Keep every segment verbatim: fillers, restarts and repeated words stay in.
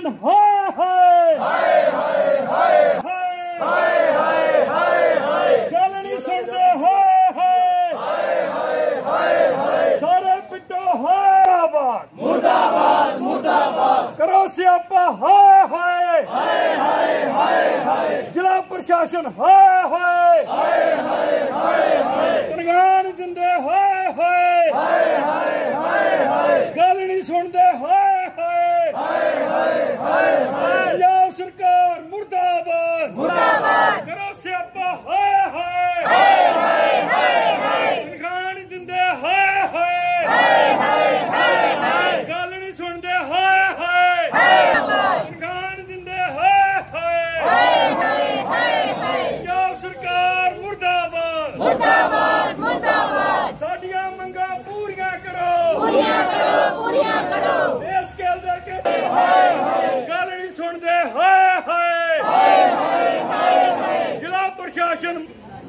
प्रशासन हाय हाय हाय हाय हाय हाय हाय हाय हाय गल नहीं सुनते हाय हाय हाय हाय हाय सारे पिटो हाय मुर्दाबाद मुर्दाबाद करो स्यापा हाय हाय हाय हाय हाय हाय जिला प्रशासन हाय हाय हाय हाय हाय हाय तनगान दिंदे हाय हाय हाय हाय हाय हाय गल नहीं सुनते हाय हाय हाय हाय हाय हाय पंजाब सरकार मुर्दाबाद मुर्दाबाद करो स्यापा हाय हाय हाय हाय हाय हाय तनगान दिंदे हाय हाय हाय हाय हाय हाय गल नहीं सुनते हाय हाय हाय तनगान दिंदे हाय हाय हाय हाय हाय हाय पंजाब सरकार मुर्दाबाद मुर्दाबाद मुर्दाबाद साडियां मंगां पूरियां करो पूरियां करो पूरियां करो इस गल दे हाय हाय गल नहीं सुनते हाय हाय हाय हाय हाय हाय जिला प्रशासन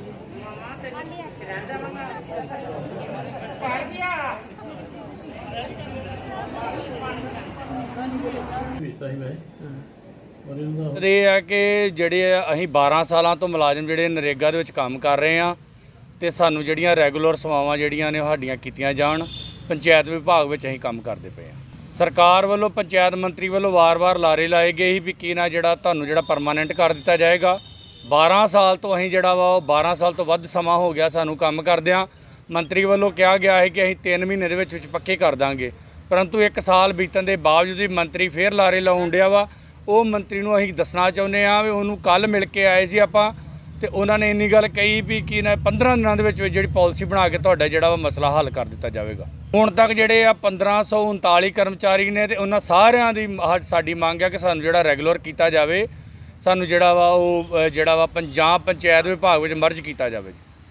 ਇਹ ਹੈ ਕਿ ਜਿਹੜੇ ਅਸੀਂ ਬਾਰਾਂ ਸਾਲਾਂ ਤੋਂ ਮੁਲਾਜ਼ਮ ਜਿਹੜੇ ਨਰੇਗਾ ਦੇ ਵਿੱਚ ਕੰਮ ਕਰ ਰਹੇ ਹਾਂ ਤੇ ਸਾਨੂੰ ਜਿਹੜੀਆਂ ਰੈਗੂਲਰ ਸੇਵਾਵਾਂ ਜਿਹੜੀਆਂ ਨੇ ਉਹ ਸਾਡੀਆਂ ਕੀਤੀਆਂ ਜਾਣ। ਪੰਚਾਇਤ ਵਿਭਾਗ ਵਿੱਚ ਅਸੀਂ ਕੰਮ ਕਰਦੇ ਪਏ ਹਾਂ। ਸਰਕਾਰ ਵੱਲੋਂ ਪੰਚਾਇਤ ਮੰਤਰੀ ਵੱਲੋਂ ਵਾਰ-ਵਾਰ ਲਾਰੇ ਲਾਏ ਗਏ ਸੀ ਵੀ ਕੀ ਨਾ ਜਿਹੜਾ ਤੁਹਾਨੂੰ ਜਿਹੜਾ ਪਰਮਾਨੈਂਟ ਕਰ ਦਿੱਤਾ ਜਾਏਗਾ। ਬਾਰਾਂ ਸਾਲ ਤੋਂ ਅਸੀਂ ਜਿਹੜਾ ਵਾ ਉਹ ਬਾਰਾਂ ਸਾਲ ਤੋਂ ਵੱਧ ਸਮਾਂ ਹੋ ਗਿਆ ਸਾਨੂੰ ਕੰਮ ਕਰਦਿਆਂ। ਮੰਤਰੀ ਵੱਲੋਂ ਕਿਹਾ ਗਿਆ ਹੈ ਕਿ ਅਸੀਂ ਤਿੰਨ ਮਹੀਨੇ ਦੇ ਵਿੱਚ ਵਿੱਚ ਪੱਕੇ ਕਰ ਦਾਂਗੇ, ਪਰੰਤੂ ਇੱਕ ਸਾਲ ਬੀਤਣ ਦੇ ਬਾਵਜੂਦ ਵੀ ਮੰਤਰੀ ਫੇਰ ਲਾਰੇ ਲਾਉਣ ਡਿਆ ਵਾ। ਉਹ ਮੰਤਰੀ ਨੂੰ ਅਸੀਂ ਦੱਸਣਾ ਚਾਹੁੰਦੇ ਹਾਂ ਵੀ ਉਹਨੂੰ ਕੱਲ੍ਹ ਮਿਲ ਕੇ ਆਏ ਸੀ ਆਪਾਂ ਤੇ ਉਹਨਾਂ ਨੇ ਇੰਨੀ ਗੱਲ ਕਹੀ ਵੀ ਕੀ ਨਾ ਪੰਦਰਾਂ ਦਿਨਾਂ ਦੇ ਵਿੱਚ ਜਿਹੜੀ ਪਾਲਿਸੀ ਬਣਾ ਕੇ ਤੁਹਾਡਾ ਜਿਹੜਾ ਵਾ ਮਸਲਾ ਹੱਲ ਕਰ ਦਿੱਤਾ ਜਾਵੇਗਾ। ਹੁਣ ਤੱਕ ਜਿਹੜੇ ਆ ਪੰਦਰਾਂ ਸੌ ਉਨਤਾਲੀ ਕਰਮਚਾਰੀ ਨੇ ਤੇ ਉਹਨਾਂ ਸਾਰਿਆਂ ਦੀ ਸਾਡੀ ਮੰਗ ਹੈ ਕਿ ਸਾਨੂੰ ਜਿਹੜਾ ਰੈਗੂਲਰ ਕੀਤਾ ਜਾਵੇ, ਸਾਨੂੰ ਜਿਹੜਾ ਵਾ ਉਹ ਜਿਹੜਾ ਵਾ ਪੰਜਾਬ ਪੰਚਾਇਤ ਵਿਭਾਗ ਵਿੱਚ ਮਰਜ ਕੀਤਾ ਜਾਵੇ।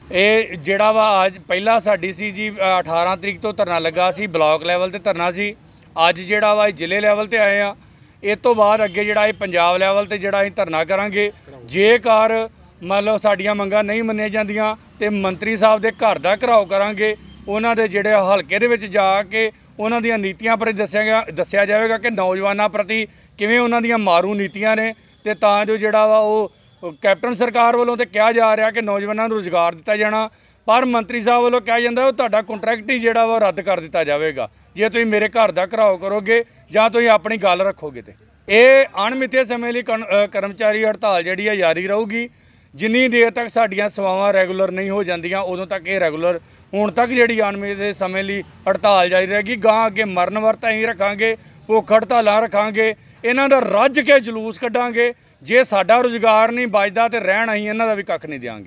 ਇਹ ਜਿਹੜਾ ਵਾ ਅੱਜ ਪਹਿਲਾਂ ਸਾਡੀ ਸੀ ਜੀ ਅਠਾਰਾਂ ਤਰੀਕ ਤੋਂ ਧਰਨਾ ਲੱਗਾ ਸੀ, ਬਲਾਕ ਲੈਵਲ ਤੇ ਧਰਨਾ ਸੀ। ਅੱਜ ਜਿਹੜਾ ਵਾ ਜ਼ਿਲ੍ਹੇ ਲੈਵਲ ਤੇ ਆਏ ਆ। ਇਸ ਤੋਂ ਬਾਅਦ ਅੱਗੇ ਜਿਹੜਾ ਇਹ ਪੰਜਾਬ ਲੈਵਲ ਤੇ ਜਿਹੜਾ ਅਸੀਂ ਧਰਨਾ ਕਰਾਂਗੇ। ਜੇਕਰ ਮੰਨ ਲਓ ਸਾਡੀਆਂ ਮੰਗਾਂ ਨਹੀਂ ਮੰਨੀਆਂ ਜਾਂਦੀਆਂ ਤੇ ਮੰਤਰੀ ਸਾਹਿਬ ਦੇ ਘਰ ਦਾ ਘਿਰਾਓ ਕਰਾਂਗੇ। ਉਹਨਾਂ ਦੇ ਜਿਹੜੇ ਹਲਕੇ ਦੇ ਵਿੱਚ ਜਾ ਕੇ ਉਹਨਾਂ ਦੀਆਂ ਨੀਤੀਆਂ ਪ੍ਰਤੀ ਦੱਸਿਆ ਗਿਆ ਦੱਸਿਆ ਜਾਵੇਗਾ ਕਿ ਨੌਜਵਾਨਾਂ ਪ੍ਰਤੀ ਕਿਵੇਂ ਉਹਨਾਂ ਦੀਆਂ ਮਾਰੂ ਨੀਤੀਆਂ ਨੇ ਤੇ ਤਾਂ ਜੋ ਜਿਹੜਾ ਵਾ ਉਹ ਕੈਪਟਨ ਸਰਕਾਰ ਵੱਲੋਂ ਤੇ ਕਿਹਾ ਜਾ ਰਿਹਾ ਕਿ ਨੌਜਵਾਨਾਂ ਨੂੰ ਰੁਜ਼ਗਾਰ ਦਿੱਤਾ ਜਾਣਾ, ਪਰ ਮੰਤਰੀ ਸਾਹਿਬ ਵੱਲੋਂ ਕਿਹਾ ਜਾਂਦਾ ਉਹ ਤੁਹਾਡਾ ਕੰਟਰੈਕਟ ਹੀ ਜਿਹੜਾ ਵਾ ਰੱਦ ਕਰ ਦਿੱਤਾ ਜਾਵੇਗਾ ਜੇ ਤੁਸੀਂ ਮੇਰੇ ਘਰ ਦਾ ਘਿਰਾਓ ਕਰੋਗੇ ਜਾਂ ਤੁਸੀਂ ਆਪਣੀ ਗੱਲ ਰੱਖੋਗੇ। ਤੇ ਇਹ ਅਣਮਿੱਥੇ ਸਮੇਂ ਲਈ ਕਰਮਚਾਰੀ ਹੜਤਾਲ ਜਿਹੜੀ ਆ ਜਾਰੀ ਰਹੂਗੀ। ਜਿੰਨੀ ਦੇਰ ਤੱਕ ਸਾਡੀਆਂ ਸੇਵਾਵਾਂ ਰੈਗੂਲਰ ਨਹੀਂ ਹੋ ਜਾਂਦੀਆਂ ਉਦੋਂ ਤੱਕ ਇਹ ਰੈਗੂਲਰ ਹੁਣ ਤੱਕ ਜਿਹੜੀ ਅਣਮਿੱਥੇ ਸਮੇਂ ਲਈ ਹੜਤਾਲ ਜਾਰੀ ਰਹੇਗੀ। ਗਾਂ ਅੱਗੇ ਮਰਨ ਵਰਤ ਅਸੀਂ ਰੱਖਾਂਗੇ, ਭੁੱਖ ਹੜਤਾਲਾਂ ਰੱਖਾਂਗੇ, ਇਹਨਾਂ ਦਾ ਰੱਜ ਕੇ ਜਲੂਸ ਕੱਢਾਂਗੇ। ਜੇ ਸਾਡਾ ਰੁਜ਼ਗਾਰ ਨਹੀਂ ਬਚਦਾ ਤੇ ਰਹਿਣ ਅਸੀਂ ਇਹਨਾਂ ਦਾ ਵੀ ਕੱਖ ਨਹੀਂ ਦਿਆਂਗੇ।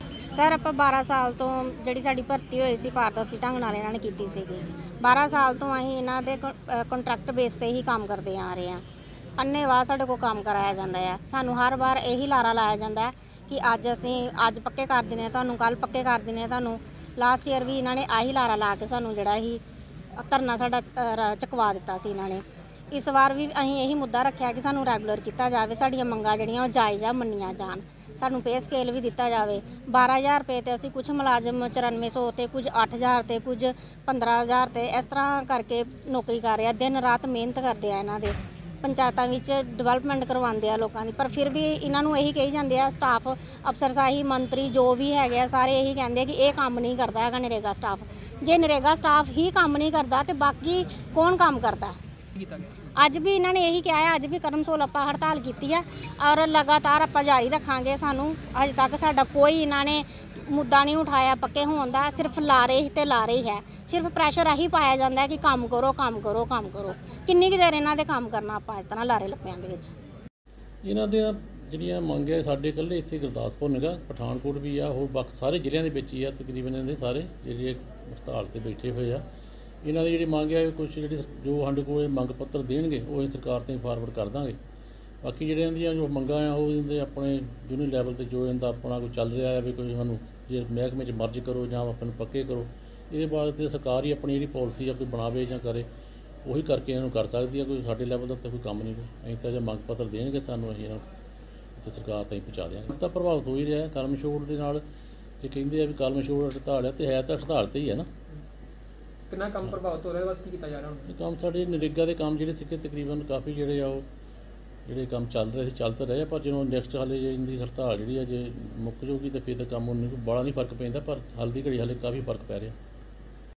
ਸਰ ਆਪਾਂ ਬਾਰਾਂ ਸਾਲ ਤੋਂ ਜਿਹੜੀ ਸਾਡੀ ਭਰਤੀ ਹੋਈ ਸੀ ਪਾਰਦਰਸ਼ੀ ਢੰਗ ਨਾਲ ਇਹਨਾਂ ਨੇ ਕੀਤੀ ਸੀਗੀ। ਬਾਰਾਂ ਸਾਲ ਤੋਂ ਅਸੀਂ ਇਹਨਾਂ ਦੇ ਕੰਟਰੈਕਟ ਬੇਸ ਤੇ ਹੀ ਕੰਮ ਕਰਦੇ ਆ ਰਹੇ ਹਾਂ। ਅੰਨ੍ਹੇਵਾਹ ਸਾਡੇ ਕੋਲ ਕੰਮ ਕਰਾਇਆ ਜਾਂਦਾ ਹੈ। ਸਾਨੂੰ ਹਰ ਵਾਰ ਇਹੀ ਲਾਰਾ ਲਾਇਆ ਜਾਂਦਾ ਹੈ ਕਿ ਅੱਜ ਅਸੀਂ ਅੱਜ ਪੱਕੇ ਕਰ ਦਿੰਦੇ ਹਾਂ ਤੁਹਾਨੂੰ, ਕੱਲ੍ਹ ਪੱਕੇ ਕਰ ਦਿੰਦੇ ਹਾਂ ਤੁਹਾਨੂੰ। ਲਾਸਟ ਈਅਰ ਵੀ ਇਹਨਾਂ ਨੇ ਆਹੀ ਲਾਰਾ ਲਾ ਕੇ ਸਾਨੂੰ ਜਿਹੜਾ ਹੀ ਧਰਨਾ ਸਾਡਾ ਚੁਕਵਾ ਦਿੱਤਾ ਸੀ ਇਹਨਾਂ ਨੇ। ਇਸ ਵਾਰ ਵੀ ਅਸੀਂ ਇਹੀ ਮੁੱਦਾ ਰੱਖਿਆ ਕਿ ਸਾਨੂੰ ਰੈਗੂਲਰ ਕੀਤਾ ਜਾਵੇ, ਸਾਡੀਆਂ ਮੰਗਾਂ ਜਿਹੜੀਆਂ ਉਹ ਜਾਇਜ਼ ਆ ਮੰਨੀਆਂ ਜਾਣ, ਸਾਨੂੰ ਪੇ ਸਕੇਲ ਵੀ ਦਿੱਤਾ ਜਾਵੇ। ਬਾਰਾਂ ਹਜ਼ਾਰ ਰੁਪਏ ਤੇ ਅਸੀਂ ਕੁਝ ਮੁਲਾਜ਼ਮ ਚੁਰਾਨਵੇਂ ਸੌ ਤੇ ਕੁਝ ਅੱਠ ਹਜ਼ਾਰ ਤੇ ਕੁਝ ਪੰਦਰਾਂ ਹਜ਼ਾਰ ਤੇ ਇਸ ਤਰ੍ਹਾਂ ਕਰਕੇ ਨੌਕਰੀ ਕਰ ਰਹੇ ਆ। ਦਿਨ ਰਾਤ ਮਿਹਨਤ ਕਰਦੇ ਆ ਇਹਨਾਂ ਦੇ ਪੰਚਾਇਤਾਂ ਵਿੱਚ ਡਿਵੈਲਪਮੈਂਟ ਕਰਵਾਉਂਦੇ ਆ ਲੋਕਾਂ ਦੀ, ਪਰ ਫਿਰ ਵੀ ਇਹਨਾਂ ਨੂੰ ਇਹੀ ਕਹੀ ਜਾਂਦੇ ਆ ਸਟਾਫ ਅਫਸਰਸ਼ਾਹੀ ਮੰਤਰੀ ਜੋ ਵੀ ਹੈਗੇ ਆ ਸਾਰੇ ਇਹੀ ਕਹਿੰਦੇ ਆ ਕਿ ਇਹ ਕੰਮ ਨਹੀਂ ਕਰਦਾ ਹੈਗਾ ਨਰੇਗਾ ਸਟਾਫ। ਜੇ ਨਰੇਗਾ ਸਟਾਫ ਹੀ ਕੰਮ ਨਹੀਂ ਕਰਦਾ ਤੇ ਬਾਕੀ ਕੌਣ ਕੰਮ ਕਰਦਾ? ਅੱਜ ਵੀ ਇਹਨਾਂ ਨੇ ਇਹੀ ਕਿਹਾ ਹੈ, ਅੱਜ ਵੀ ਕਰਮਸੋਲ ਆਪਾਂ ਹੜਤਾਲ ਕੀਤੀ ਹੈ ਔਰ ਲਗਾਤਾਰ ਆਪਾਂ ਜਾਰੀ ਰੱਖਾਂਗੇ। ਸਾਨੂੰ ਅਜੇ ਤੱਕ ਸਾਡਾ ਕੋਈ ਇਹਨਾਂ ਨੇ ਮੁੱਦਾ ਨਹੀਂ ਉਠਾਇਆ ਪੱਕੇ ਹੋਣ ਦਾ, ਸਿਰਫ ਲਾਰੇ ਹੀ ਤੇ ਲਾਰੇ ਹੀ ਹੈ। ਸਿਰਫ ਪ੍ਰੈਸ਼ਰ ਇਹੀ ਪਾਇਆ ਜਾਂਦਾ ਕਿ ਕੰਮ ਕਰੋ ਕੰਮ ਕਰੋ ਕੰਮ ਕਰੋ। ਕਿੰਨੀ ਕੁ ਦੇਰ ਇਹਨਾਂ ਦੇ ਕੰਮ ਕਰਨਾ ਆਪਾਂ ਇਸ ਤਰ੍ਹਾਂ ਲਾਰੇ ਲੱਪਿਆਂ ਦੇ ਵਿੱਚ। ਇਹਨਾਂ ਦੀਆਂ ਜਿਹੜੀਆਂ ਮੰਗ ਹੈ ਸਾਡੇ ਇਕੱਲੇ ਇੱਥੇ ਗੁਰਦਾਸਪੁਰ ਨੇਗਾ, ਪਠਾਨਕੋਟ ਵੀ ਆ, ਹੋਰ ਬਾਕੀ ਸਾਰੇ ਜ਼ਿਲ੍ਹਿਆਂ ਦੇ ਵਿੱਚ ਹੀ ਆ ਤਕਰੀਬਨ ਇਹਨਾਂ ਦੇ ਸਾਰੇ ਜਿਹੜੇ ਹੜਤਾਲ 'ਤੇ ਬੈਠੇ ਹੋਏ ਆ। ਇਹਨਾਂ ਦੀ ਜਿਹੜੀ ਮੰਗ ਹੈ ਕੁਛ ਜਿਹੜੀ ਜੋ ਸਾਡੇ ਕੋਲ ਮੰਗ ਪੱਤਰ ਦੇਣਗੇ ਉਹ ਅਸੀਂ ਸਰਕਾਰ 'ਤੇ ਫਾਰਵਰਡ ਕਰ ਦਾਂਗੇ। ਬਾਕੀ ਜਿਹੜਿਆਂ ਦੀਆਂ ਜੋ ਮੰਗਾਂ ਆ ਉਹ ਇਹਦੇ ਆਪਣੇ ਯੂਨੀਅਨ ਲੈਵਲ 'ਤੇ ਜੋ ਇਹਦਾ ਆਪਣਾ ਕੋਈ ਚੱਲ ਰਿਹਾ ਹੈ ਵੀ ਕੋਈ ਸਾਨੂੰ ਜੇ ਮਹਿਕਮੇ 'ਚ ਮਰਜ ਕਰੋ ਜਾਂ ਆਪਾਂ ਨੂੰ ਪੱਕੇ ਕਰੋ, ਇਹਦੇ ਬਾਅਦ ਤੇ ਸਰਕਾਰ ਹੀ ਆਪਣੀ ਜਿਹੜੀ ਪਾਲਿਸੀ ਆ ਕੋਈ ਬਣਾਵੇ ਜਾਂ ਕਰੇ ਉਹੀ ਕਰਕੇ ਇਹਨਾਂ ਨੂੰ ਕਰ ਸਕਦੀ ਹੈ। ਕੋਈ ਸਾਡੇ ਲੈਵਲ ਦਾ ਤਾਂ ਕੋਈ ਕੰਮ ਨਹੀਂ। ਅਸੀਂ ਤਾਂ ਜੇ ਮੰਗ ਪੱਤਰ ਦੇਣਗੇ ਸਾਨੂੰ ਅਸੀਂ ਇਹਨਾਂ ਇੱਥੇ ਸਰਕਾਰ ਤਾਈਂ ਪਹੁੰਚਾ ਦਿਆਂਗੇ। ਤਾਂ ਪ੍ਰਭਾਵਿਤ ਹੋ ਹੀ ਰਿਹਾ ਕਲਮ ਛੋੜ ਦੇ ਨਾਲ। ਜੇ ਕਹਿੰਦੇ ਆ ਵੀ ਕਲਮ ਛੋੜ ਹੜਤਾਲ ਹੈ ਤੇ ਹੈ ਤਾਂ ਹੜਤਾਲ 'ਤੇ ਹੀ ਹੈ ਨਾ। ਕਿੰਨਾ ਕੰਮ ਪ੍ਰਭਾਵਿਤ ਹੋ ਰਿਹਾ, ਬਸ ਕੀ ਕੀਤਾ ਜਾ ਰਿਹਾ ਹੁਣ? ਕੰਮ ਸਾਡੇ ਨਰੇਗਾ ਦੇ ਕੰਮ ਜਿਹੜੇ ਸੀਗੇ ਤਕਰੀਬਨ ਕਾਫੀ ਜਿਹੜੇ ਆ ਉਹ ਜਿਹੜੇ ਕੰਮ ਚੱਲ ਰਹੇ ਸੀ ਚੱਲ ਤਾਂ ਰਹੇ ਆ, ਪਰ ਜਦੋਂ ਨੈਕਸਟ ਹਾਲੇ ਜੇ ਇਹਦੀ ਹੜਤਾਲ ਜਿਹੜੀ ਆ ਜੇ ਮੁੱਕ ਜਾਊਗੀ ਤਾਂ ਫਿਰ ਤਾਂ ਕੰਮ ਉਨੀ ਕੁ ਬਾਹਲਾ ਨਹੀਂ ਫਰਕ ਪੈਂਦਾ, ਪਰ ਹਾਲ ਦੀ ਘੜੀ ਹਾਲੇ ਕਾਫੀ ਫਰਕ ਪੈ ਰਿਹਾ।